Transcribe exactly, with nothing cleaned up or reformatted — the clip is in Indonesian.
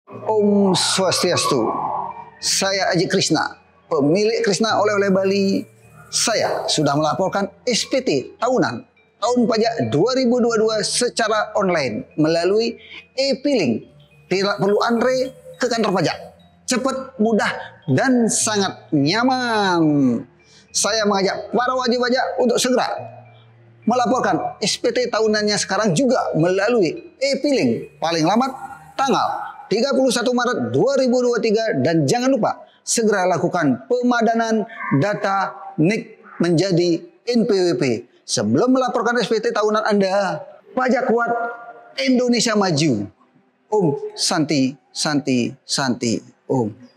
Om Swastiastu. Saya Aji Krishna, pemilik Krishna Oleh-oleh Bali. Saya sudah melaporkan S P T tahunan tahun pajak dua ribu dua puluh dua secara online melalui e-filing. Tidak perlu antre ke kantor pajak. Cepat, mudah, dan sangat nyaman. Saya mengajak para wajib pajak untuk segera melaporkan S P T tahunannya sekarang juga melalui e-filing paling lambat tanggal tiga puluh satu Maret dua ribu dua puluh tiga, dan jangan lupa segera lakukan pemadanan data N I K menjadi N P W P sebelum melaporkan S P T tahunan Anda. Pajak kuat, Indonesia maju. Om Santi Santi Santi Om.